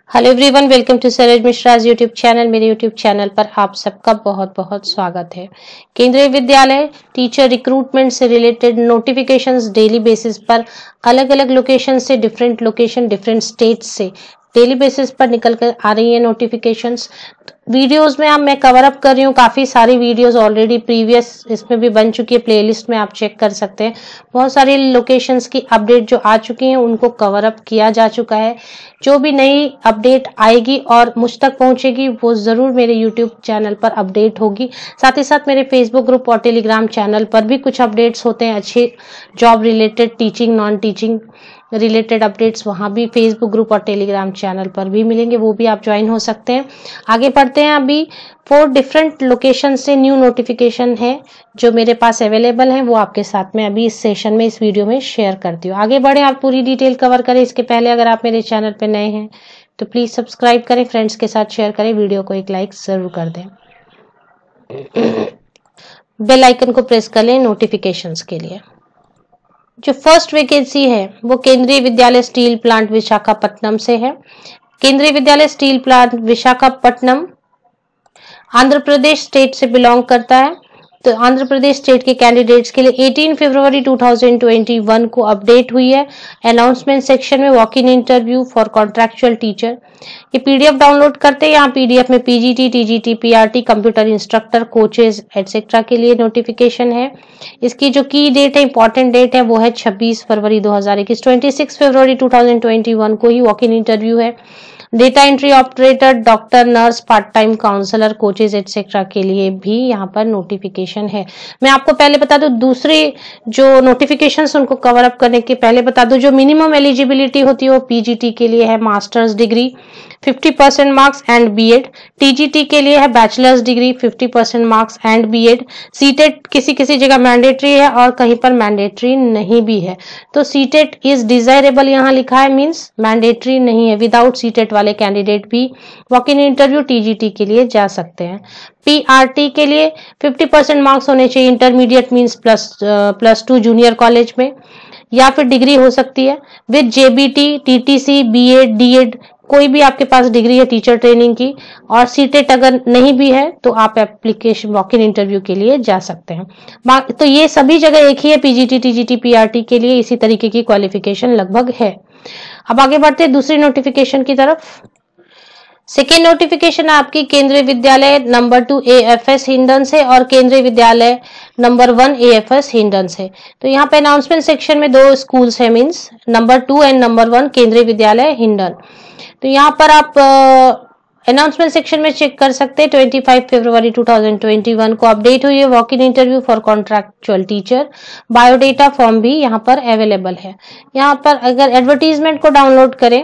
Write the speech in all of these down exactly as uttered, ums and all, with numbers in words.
Hello everyone, welcome to Saroj Mishra's YouTube channel. मेरे YouTube channel पर आप सबका बहुत बहुत स्वागत है। केंद्रीय विद्यालय टीचर रिक्रूटमेंट से रिलेटेड नोटिफिकेशंस डेली बेसिस पर अलग अलग लोकेशन से, डिफरेंट लोकेशन, डिफरेंट स्टेट्स से डेली बेसिस पर निकल कर आ रही है नोटिफिकेशंस। वीडियोस में अब मैं कवर अप कर रही हूँ, काफी सारी वीडियोस ऑलरेडी प्रीवियस इसमें भी बन चुकी है, प्लेलिस्ट में आप चेक कर सकते हैं। बहुत सारी लोकेशंस की अपडेट जो आ चुकी हैं उनको कवर अप किया जा चुका है। जो भी नई अपडेट आएगी और मुझ तक पहुंचेगी वो जरूर मेरे यूट्यूब चैनल पर अपडेट होगी। साथ ही साथ मेरे फेसबुक ग्रुप और टेलीग्राम चैनल पर भी कुछ अपडेट्स होते हैं, अच्छे job related, teaching, non teaching related updates वहां भी फेसबुक ग्रुप और टेलीग्राम चैनल पर भी मिलेंगे, वो भी आप ज्वाइन हो सकते हैं। आगे बढ़ते हैं। अभी फोर डिफरेंट लोकेशन से न्यू नोटिफिकेशन है जो मेरे पास अवेलेबल है, वो आपके साथ में अभी इस सेशन में, इस वीडियो में शेयर करती हूँ। आगे बढ़े, आप पूरी डिटेल कवर करें इसके पहले अगर आप मेरे चैनल पर नए हैं तो प्लीज सब्सक्राइब करें, फ्रेंड्स के साथ शेयर करें, वीडियो को एक लाइक जरूर कर दें, बेल आइकन को प्रेस कर लें नोटिफिकेशंस के लिए। जो फर्स्ट वैकेंसी है वो केंद्रीय विद्यालय स्टील प्लांट विशाखापट्टनम से है। Kendriya Vidyalaya steel plant Visakhapatnam Andhra Pradesh state से बिलोंग करता है। तो आंध्र प्रदेश स्टेट के कैंडिडेट्स के लिए अठारह फरवरी दो हज़ार इक्कीस को अपडेट हुई है अनाउंसमेंट सेक्शन में, walk in interview for contractual teacher. ये पीडीएफ डाउनलोड करते हैं। यहाँ पीडीएफ में PGT, TGT, PRT, computer instructor, coaches etcetera के लिए नोटिफिकेशन है। इसकी जो की डेट है, इंपॉर्टेंट डेट है, वो है छब्बीस फरवरी दो हज़ार इक्कीस। छब्बीस फरवरी दो हज़ार इक्कीस को ही वॉक इन इंटरव्यू है। Data entry operator, doctor, nurse, part time counsellor, coaches etcetera के लिए भी यहाँ पर नोटिफिकेशन है। मैं आपको पहले बता दूं, दूसरी जो नोटिफिकेशंस उनको कवर अप करने के पहले बता दूं, जो मिनिमम एलिजिबिलिटी होती है वो पीजीटी के लिए है मास्टर्स डिग्री पचास percent marks and BEd. TGT के लिए है बैचलर्स डिग्री पचास percent marks and BEd. CTET किसी किसी जगह मैंडेटरी है और कहीं पर मैंडेटरी नहीं भी है। तो सीटेट इज डिजायरेबल यहाँ लिखा है, मींस मैंडेटरी नहीं है। विदाउट सीटेट वाले कैंडिडेट भी वॉक इन इंटरव्यू टीजीटी के लिए जा सकते हैं। पीआरटी के लिए पचास परसेंट मार्क्स होने चाहिए, intermediate means plus plus two junior college में, या फिर डिग्री हो सकती है with JBT, TTC, BEd, DEd, कोई भी आपके पास डिग्री है टीचर ट्रेनिंग की। और सीटेट अगर नहीं भी है तो आप एप्लीकेशन वॉक इन इंटरव्यू के लिए जा सकते हैं। तो ये सभी जगह एक ही है, पीजीटी, टीजीटी, पीआरटी के लिए इसी तरीके की क्वालिफिकेशन लगभग है। अब आगे बढ़ते हैं दूसरी नोटिफिकेशन की तरफ। सेकेंड नोटिफिकेशन आपकी केंद्रीय Vidyalaya number two AFS Hindon से और केंद्रीय Vidyalaya number one AFS Hindon से। तो यहाँ पे अनाउंसमेंट सेक्शन में दो स्कूल्स है, means number two and number one Kendriya Vidyalaya Hindon. तो यहाँ पर आप अनाउंसमेंट सेक्शन में चेक कर सकते हैं। पच्चीस फरवरी दो हज़ार इक्कीस को अपडेट हुई है, walk in interview for contractual teacher. Biodata form भी यहाँ पर अवेलेबल है। यहाँ पर अगर एडवर्टीजमेंट को डाउनलोड करें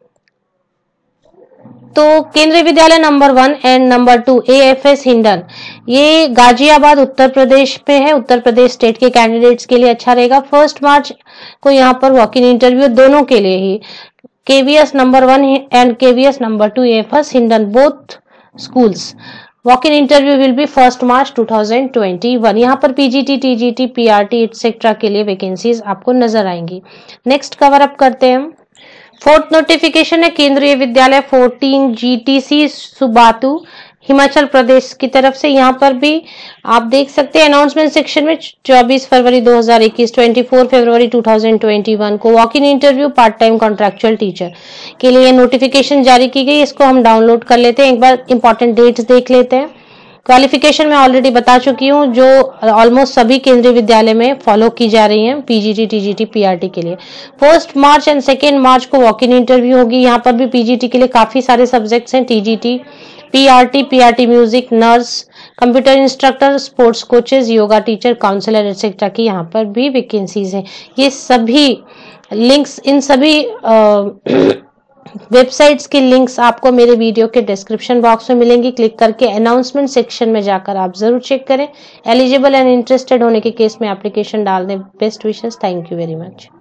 तो Kendriya Vidyalaya number one and number two AFS Hindan, ये गाजियाबाद उत्तर प्रदेश में है। उत्तर प्रदेश स्टेट के कैंडिडेट्स के लिए अच्छा रहेगा। फर्स्ट मार्च को यहाँ पर वॉक इन इंटरव्यू दोनों के लिए ही, KVS number one and KVS number two AFS Hindan, both schools, walk in interview will be first March दो हज़ार इक्कीस। यहाँ पर पीजीटी, टीजीटी, पीआरटी एटसेट्रा के लिए वैकेंसीज आपको नजर आएंगी। नेक्स्ट कवर अप करते हैं हम। फोर्थ नोटिफिकेशन है केंद्रीय विद्यालय चौदह जीटीसी सुबातू, हिमाचल प्रदेश की तरफ से। यहाँ पर भी आप देख सकते हैं अनाउंसमेंट सेक्शन में चौबीस फरवरी दो हज़ार इक्कीस, चौबीस फरवरी दो हज़ार इक्कीस को walk in interview part time contractual teacher के लिए नोटिफिकेशन जारी की गई। इसको हम डाउनलोड कर लेते हैं, एक बार इंपॉर्टेंट डेट्स देख लेते हैं। क्वालिफिकेशन मैं ऑलरेडी बता चुकी हूँ, जो ऑलमोस्ट सभी केंद्रीय विद्यालय में फॉलो की जा रही हैं पीजीटी, टीजीटी, पीआरटी के लिए। First March and second March को वॉक इन इंटरव्यू होगी। यहाँ पर भी पीजीटी के लिए काफी सारे सब्जेक्ट्स हैं, TGT, PRT, PRT music, nurse, computer instructor, sports coaches, yoga teacher, counsellor etcetera की यहाँ पर भी वैकेंसीज हैं। ये सभी लिंक्स, इन सभी आ, वेबसाइट्स की लिंक्स आपको मेरे वीडियो के डिस्क्रिप्शन बॉक्स में मिलेंगी। क्लिक करके अनाउंसमेंट सेक्शन में जाकर आप जरूर चेक करें। एलिजिबल एंड इंटरेस्टेड होने के केस में एप्लीकेशन डाल दें। Best wishes, thank you very much.